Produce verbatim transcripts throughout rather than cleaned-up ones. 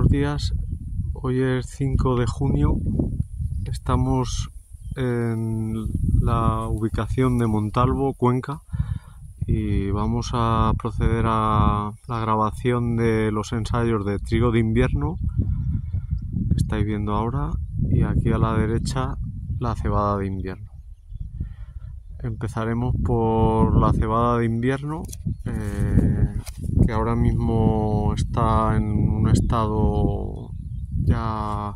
buenos días. Hoy es cinco de junio. Estamos en la ubicación de Montalvo, Cuenca, y vamos a proceder a la grabación de los ensayos de trigo de invierno que estáis viendo ahora, y aquí a la derecha la cebada de invierno. Empezaremos por la cebada de invierno, eh, que ahora mismo está en un estado ya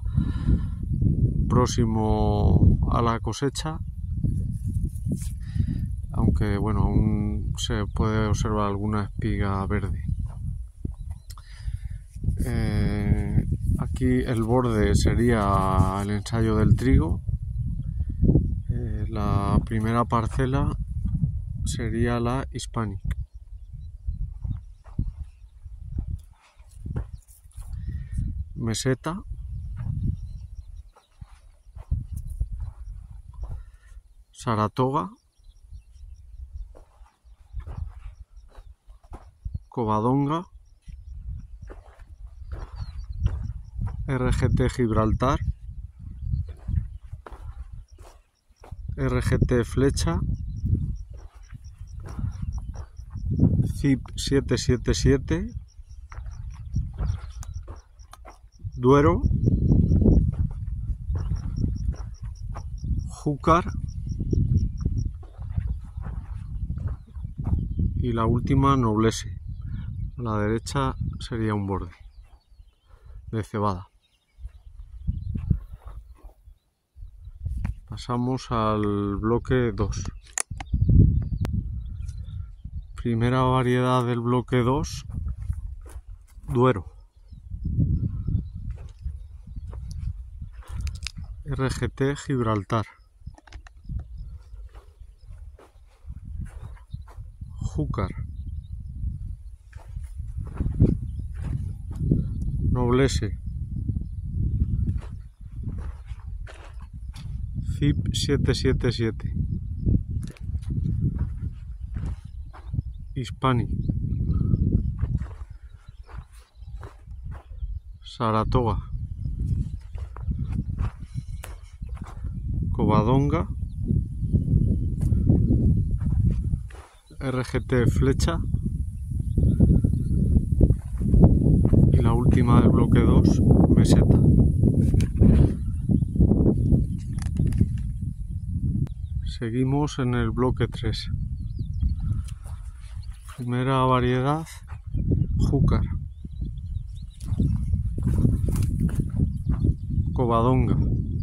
próximo a la cosecha, aunque bueno, aún se puede observar alguna espiga verde. Eh, aquí el borde sería el ensayo del trigo. Eh, la primera parcela sería la Hispanic. Meseta, Saratoga, Covadonga, R G T Gibraltar, R G T Flecha, C I P siete siete siete, Duero, Júcar y la última Noblesse. A la derecha sería un borde de cebada. Pasamos al bloque dos. Primera variedad del bloque dos, Duero. R G T Gibraltar, Júcar, Noblesse, C I P siete siete siete, Hispanic, Saratoga, Covadonga, R G T Flecha y la última del bloque dos, Meseta. Seguimos en el bloque tres. Primera variedad, Júcar, Covadonga,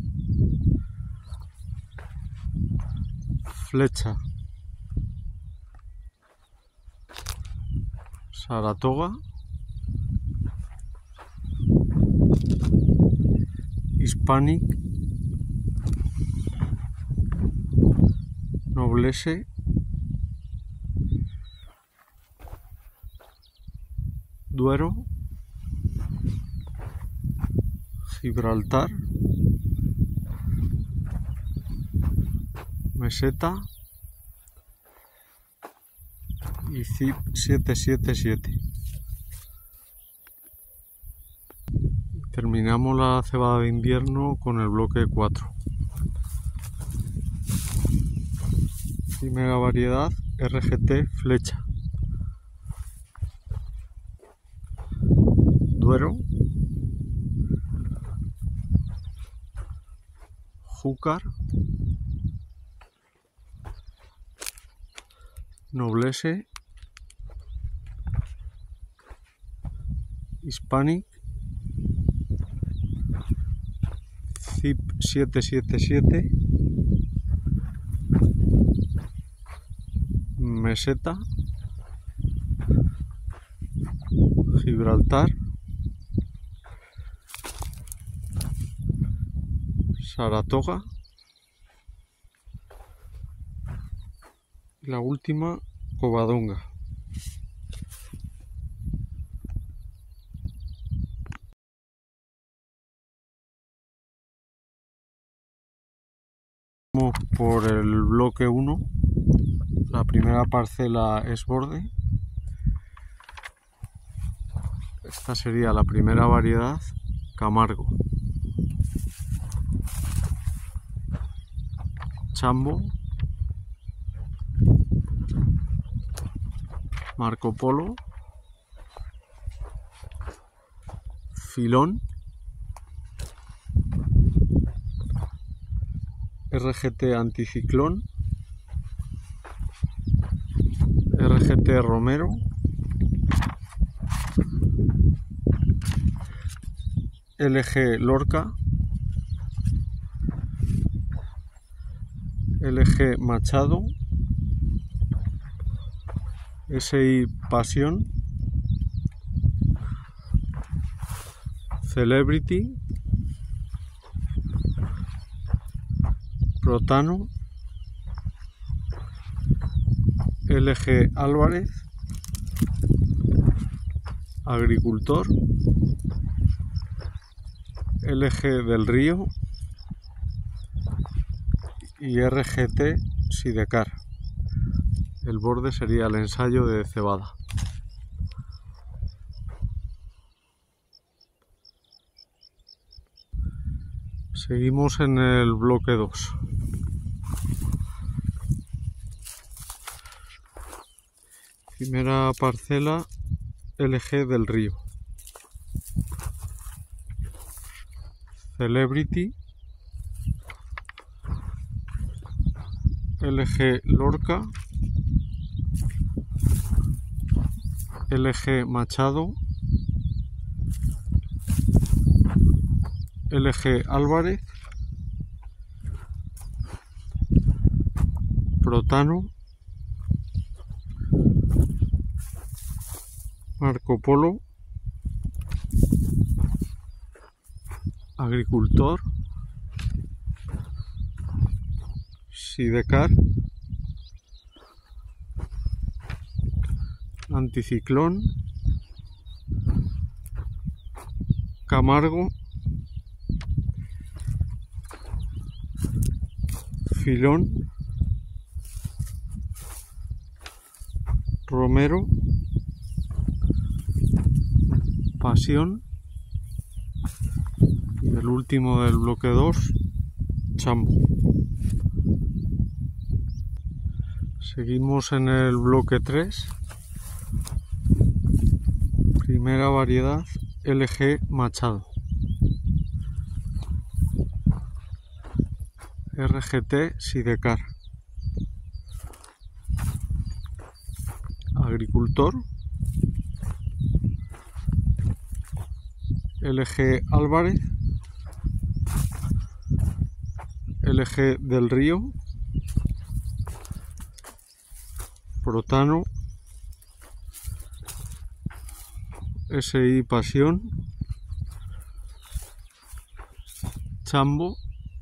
Flecha, Saratoga, Hispanic, Noblesse, Duero, Gibraltar, Meseta y C I P siete siete siete. Terminamos la cebada de invierno con el bloque cuatro. Primera variedad, R G T Flecha, Duero, Júcar, Noblesse, Hispanic, C I P siete siete siete, Meseta, Gibraltar, Saratoga y la última, Covadonga. Vamos por el bloque uno. La primera parcela es borde. Esta sería la primera variedad Camargo, Chambo, Marco Polo, Filón, R G T Anticiclón, R G T Romero, L G Lorca, L G Machado, S I Pasión, Celebrity, Protano, L G Álvarez, Agricultor, L G del Río y R G T Sidecar. El borde sería el ensayo de cebada. Seguimos en el bloque dos. Primera parcela, L G del Río. Celebrity, L G Lorca, L G Machado, L G Álvarez, Protano, Marco Polo, Agricultor, Sidecar, Anticiclón, Camargo, Filón, Romero, Pasión y el último del bloque dos, Chambo. Seguimos en el bloque tres. Primera variedad, L G Machado. R G T Sidecar. Agricultor. L G Álvarez. L G del Río. Protano. S I Pasión. Chambo.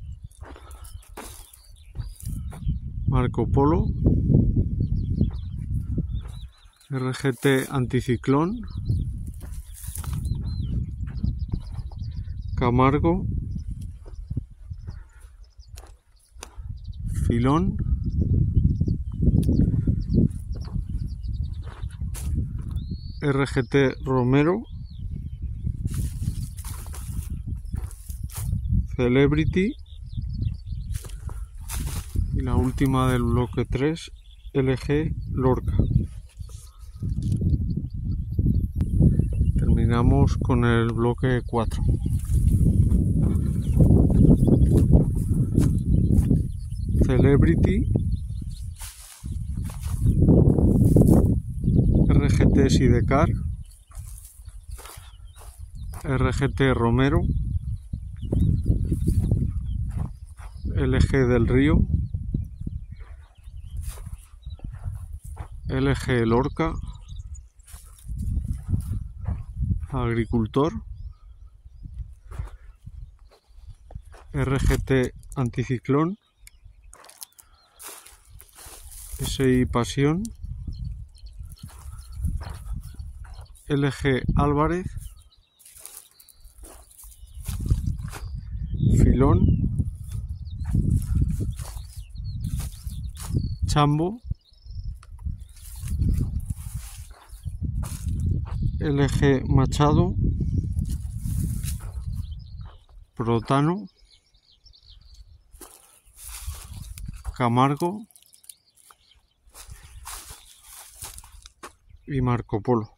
Marco Polo. R G T Anticiclón. Camargo. Filón. R G T Romero. Celebrity. Y la última del bloque tres, L G Lorca. Terminamos con el bloque cuatro. Celebrity, R G T Sidecar, R G T Romero, L G del Río, L G Lorca, Agricultor, R G T Anticiclón, S I Pasión, L G Álvarez, Filón, Chambo, L G Machado, Protano, Camargo y Marco Polo.